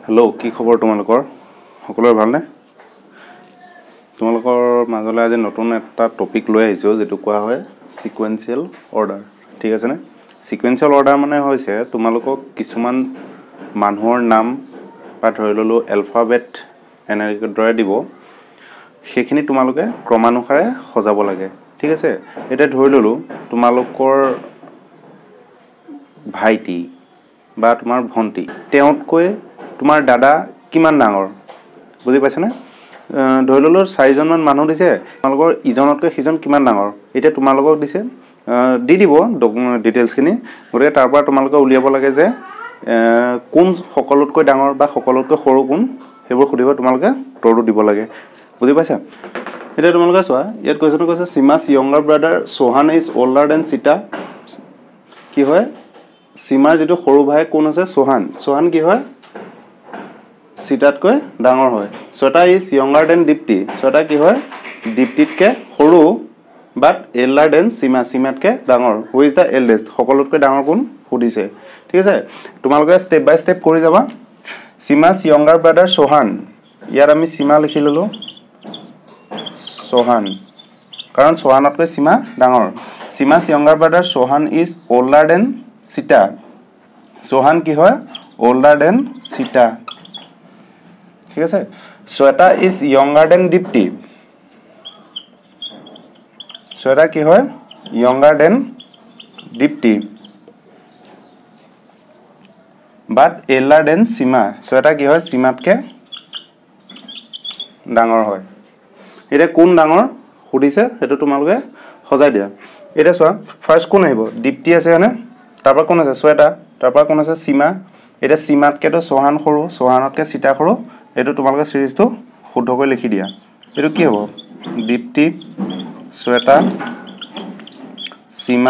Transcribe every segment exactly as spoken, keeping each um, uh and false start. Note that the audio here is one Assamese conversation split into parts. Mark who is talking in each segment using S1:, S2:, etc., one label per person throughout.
S1: हेलो की खबर তোমালোকৰ সকলোৰে ভালনে তোমালোকৰ মাজলৈ আজি নতুন এটা টপিক লৈ আহিছো যেটো কোৱা হয় সিকুৱেন্সিয়েল অৰ্ডাৰ ঠিক আছে নে সিকুৱেন্সিয়েল অৰ্ডাৰ মানে হৈছে তোমালোকক কিছুমান মানুহৰ নাম বা ধৰি ললো এলফাবেট এনেকৈ দৰে দিব সেইখিনি তোমালোকে ক্ৰমানুসাৰে সজাব লাগে ঠিক আছে এটা ধৰি ললো তোমালোকৰ ভাইটি বা তোমাৰ ভন্টি তেওঁতকৈ তোমাৰ দাদা কিমান ডাঙৰ বুজি পাইছে না ধৰি ললো চাৰিজন মান মানুহ দিছে তোমালোকৰ ইজনতকৈ সিজন কিমান ডাঙৰ এটা তোমালোকক দিছে দি দিব ডিটেইলছ খিনি গৰে তাৰ পৰা তোমালোকে উলিয়াব লাগে যে কোন সকলোতকৈ ডাঙৰ বা সকলোতকৈ সৰু কোন হেবোৰ খুদিব তোমালোকে উত্তৰটো দিব লাগে বুজি পাইছা এটা তোমালোকে চোৱা ইয়াত কোৱেশ্চন কৈছে সিমাস younger brother Sohan is older than Sita কি হয় সিমাৰ যেটো সৰু ভাই কোন আছে সোহান সোহান কি হয় সিটাতকৈ ডাঙৰ হয় ছটা ইজ younger than দীপ্তি ছটা কি হয় দীপ্তিতকৈ সৰু বাট elder than সীমা সীমাতকৈ ডাঙৰ হু ইজ দা এল্ডেষ্ট সকলোতকৈ ডাঙৰ কোন সুধিছে ঠিক আছে তোমালোকে স্টেপ বাই স্টেপ কৰি যাবা সীমাস younger brother সোহান ইয়াৰ আমি সীমা লিখি ললো সোহান কাৰণ সোহানতকৈ সীমা ডাঙৰ Seema's younger brother Sohan is older than Sita Sohan কি হয় older than Sita ঠিক আছে Sweta is younger than Dipti Sweta কি হয় younger than Dipti but elder than Sima Sweta কি হয় Simatকে ডাঙৰ হয় এটা কোন ডাঙৰ সুধিছে এটো তোমালোকে সজাই দিয়া এটা চোৱা ফাৰ্স্ট কোন আহিব দীপ্তি আছে হনে তাৰপৰা কোন আছে সোৱেটা তাৰপৰা কোন আছে সীমা এটা সীমাতকে তো সোহান সৰু সোহানতকে সীতা সৰু এটো তোমালোকে সিৰিজটো শুদ্ধকৈ লিখি দিয়া এটো কি হ'ব দীপ্তি সোৱেটা সীমা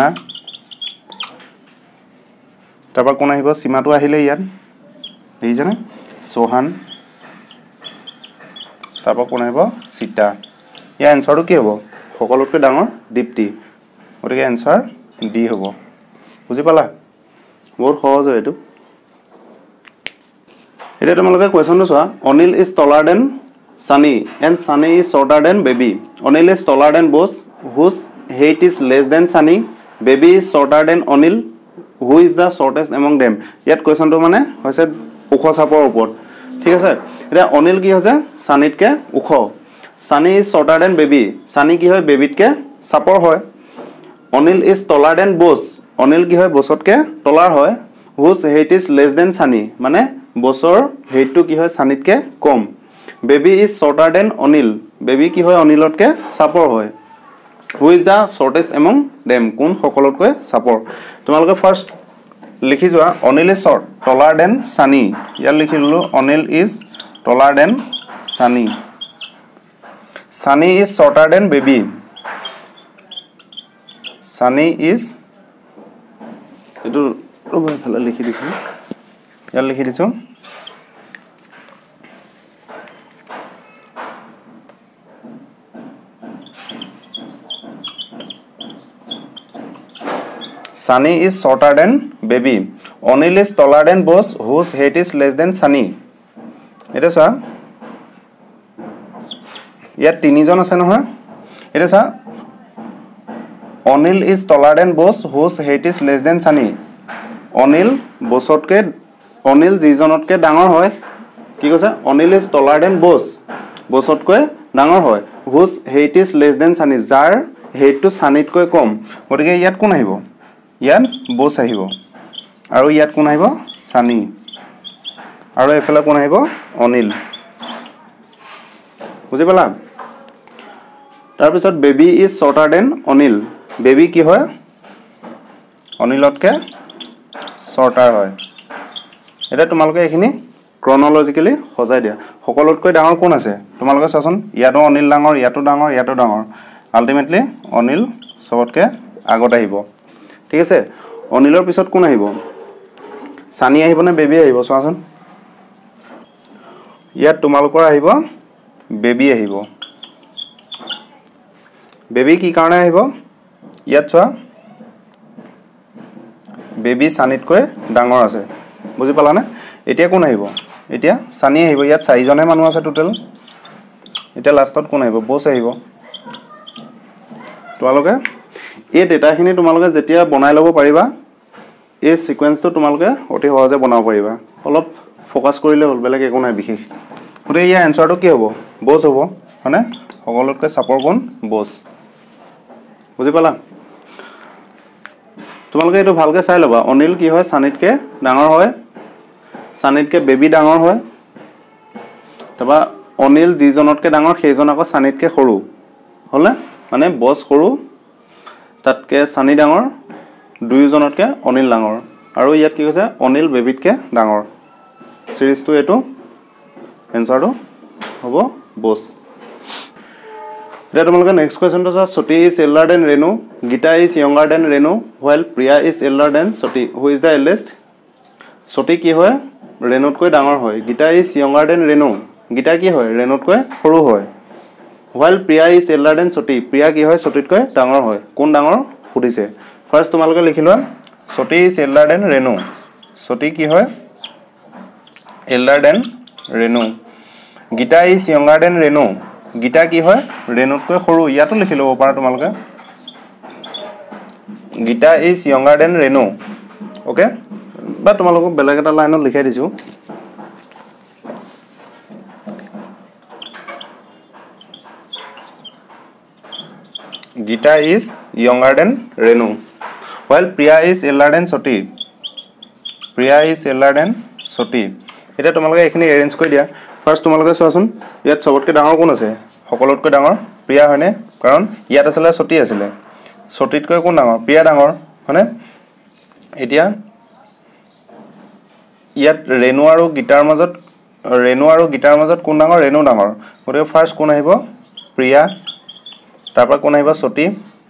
S1: তাৰপৰা কোন আহিব সীমাটো আহিলে ইয়াত দেখিছানে সোহান তাৰপৰা কোন আহিব সীতা ইয়াৰ এনসাৰটো কি হ'ব সকলোতকৈ ডাঙৰ দীপ্তি গতিকে এনসাৰ ডি হ'ব বুজি পালা বহুত সহজ হয় এটো এটা তোমালোকে কোৱেশ্চনটো চোৱা Anil is taller than Sunny and Sunny is shorter than Baby Onil is taller than Bose whose height is less than Sunny Baby is shorter than Onil who is the shortest among them ইয়াত কোৱেশ্চনটো মানে হৈছে ওখ চাপৰ ওপৰত ঠিক আছে এটা অনিল কি হৈছে সানিতকে ওখ Sunny is shorter than Baby Sunny কি হয় বেবিতকে চাপৰ হয় Onil is taller than Bose Anil কি হয় বছতকে তলাৰ হয় whose height is less than Sunny মানে বছৰ হেইটটো কি হয় সানিতকে কম Baby is shorter than Anil Baby কি হয় অনিলতকে চাপৰ হয় who is the shortest among them কোন সকলোতকৈ চাপৰ তোমালোকে ফাৰ্স্ট লিখি যোৱা Anil is short taller than Sunny ইয়াত লিখি ললো Anil is taller than Sunny Sunny is shorter than Baby Sunny is এটো ৰবা ফালে লিখি দিছো ইয়াত লিখি দিছো Sunny is shorter than Baby Onil is taller than Bose whose height is less than Sunny এটা চা ইয়াত তিনিজন আছে নহয় এটা চা Onil is taller than Bose whose height is less than Sunny Onil বছতকে Anil যিজনতকে ডাঙৰ হয় কি কৈছে Onil is taller than Bose বছতকৈ ডাঙৰ হয় whose height is less than Sunny যাৰ হেইটটো সানিতকৈ কম গতিকে ইয়াত কোন আহিব ইয়াত Bose আহিব আৰু ইয়াত কোন আহিব Sunny আৰু এফালে কোন আহিব অনিল বুজি পালা তাৰ পিছত Baby is shorter than Anil Baby কি হয় অনিলতকে shorter হয় এটা তোমালোকে এখিনি ক্ৰনলজিক্যালি সজাই দিয়া সকলোতকৈ ডাঙৰ কোন আছে তোমালোকে চাচোন ইয়াতো অনিল ডাঙৰ ইয়াতো ডাঙৰ ইয়াতো ডাঙৰ আলটিমেটলি অনিল সবতকে আগত আহিব ঠিক আছে অনিলৰ পিছত কোন আহিব সানি আহিব নে বেবি আহিব চাচোন ইয়াত তোমালোকৰ আহিব বেবি আহিব বেবি কি কাৰণে আহিব ইয়াত চোৱা বেবি সানিতকৈ ডাঙৰ আছে বুজি পালা না এতিয়া কোন আহিব এতিয়া সানি আহিব ইয়াত চাৰিজনে মানুহ আছে টোটাল এটা লাষ্টত কোন আহিব বস আহিব তোমালোকে এই ডেটাখিনি তোমালোকে যেতিয়া বনাই ল'ব পাৰিবা এই সিকোয়েন্সটো তোমালোকে অতি সহজে বনাব পাৰিবা অলপ ফোকাস কৰিলে হল বেলেগ একো নাই বিশেষ গতে ইয়াৰ এনসাৰটো কি হ'ব বস হ'ব মানে সকলোতকৈ চাপৰ কোন বস বুজি পালা তোমালোকে এটো ভালকে চাই লবা অনিল কি হয় সানিতকে ডাঙৰ হয় সানিতকে বেবি ডাঙৰ হয় তবা অনিল যিজনতকে ডাঙৰ সেইজন আকৌ সানিতকে সৰু হলে মানে বস সৰু তাতকে সানি ডাঙৰ দুইজনতকে অনিল ডাঙৰ আৰু ইয়াত কি কৈছে অনিল বেবিতকে ডাঙৰ সিৰিজটো এটো এনসাৰটো হ'ব বস এতিয়া তোমালোকে নেক্সট কোৱেশ্চনটো চোৱা Sati is elder than Renu Geeta is younger than Renu while Priya is elder than Sati who is the এল্ডেষ্ট সতি কি হয় ৰেনুতকৈ ডাঙৰ হয় Geeta is younger than Renu Geeta কি হয় ৰেনুতকৈ সৰু হয় while Priya is elder than Sati Priya কি হয় সতিতকৈ ডাঙৰ হয় কোন ডাঙৰ সুধিছে ফাৰ্স্ট তোমালোকে লিখি লোৱা সতি is elder than renew Sati কি হয় elder than Renu Geeta is younger than Renu Geeta কি হয় ৰেনুতকৈ সৰু ইয়াতো লিখি লব পাৰা তোমালোকে Geeta is younger than Renu okay বা তোমালোকক বেলেগ এটা লাইনত লিখাই দিছো Geeta is younger than Renu while Priya is elder than Sati Priya is elder than সতি এটা তোমালোকে এখিনি এৰেঞ্জ কৰি দিয়া ফাৰ্স্ট তোমালোকে চোৱাচোন ইয়াত সবতকৈ ডাঙৰ কোন আছে সকলোতকৈ ডাঙৰ প্ৰিয়া হয়নে কাৰণ ইয়াত আছিল সতি আছিল সতিতকৈ কোন ডাঙৰ প্ৰিয়া ডাঙৰ হয়নে এতিয়া ইয়াত ৰেনু আৰু গীতাৰ মাজত ৰেনু আৰু গীতাৰ মাজত কোন ডাঙৰ ৰেনু ডাঙৰ গতিকে ফাৰ্স্ট কোন আহিব প্ৰিয়া তাৰপৰা কোন আহিব সতি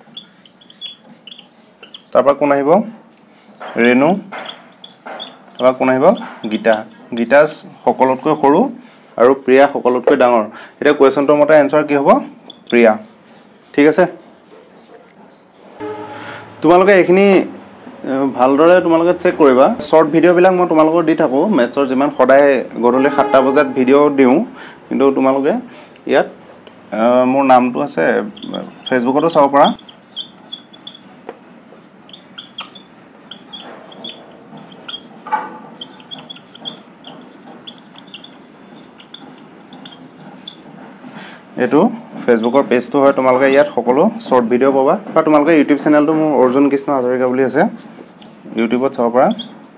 S1: তাৰপৰা কোন আহিব ৰেনু তাৰপৰা কোন আহিব গীতা গীতা সকলোতকৈ সৰু আৰু প্ৰিয়া সকলোতকৈ ডাঙৰ এটা কোৱেশ্চনটোৰ মতে আনসাৰ কি হ'ব প্ৰিয়া ঠিক আছে তোমালোকে এখিনি ভালদৰে তোমালোকে চেক কৰিবা শৰ্ট ভিডিও বিলাক মই তোমালোকৰ দি থাকো মেথছৰ যিমান সদায় গধূলি সাতটা বজাত ভিডিও দিও কিন্তু তোমালোকে ইয়াত মোৰ নামটো আছে ফেসবুকতো চাব পাৰা এটো ফেসবুকৰ পেজটো হয় তোমালোকে ইয়াত সকলো শৰ্ট ভিডিও পাবা বা তোমালোকে ইউটিউব চেনেলটো মোৰ অৰ্জুন কৃষ্ণ হাজৰিকা বুলি আছে ইউটিউবত চাব পাৰা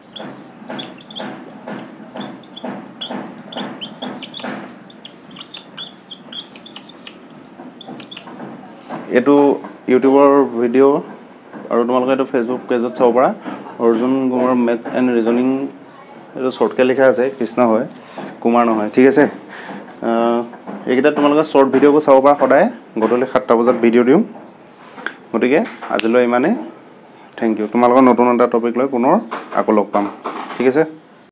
S1: এটো ইউটিউবৰ ভিডিও আৰু তোমালোকে এটো ফেসবুক পেজত চাব পাৰা Arjun Kumar maths and reasoning এটো শৰ্টকে লিখা আছে কৃষ্ণ হয় কুমাৰ নহয় ঠিক আছে এইকেইটা তোমালোকে শৰ্ট ভিডিওবোৰ চাব পাৰা সদায় গধূলি সাতটা বজাত ভিডিও দিওঁ গতিকে আজিলৈ ইমানে থ্যাংক ইউ তোমালোকৰ নতুন এটা টপিক লৈ পুনৰ আকৌ লগ পাম ঠিক আছে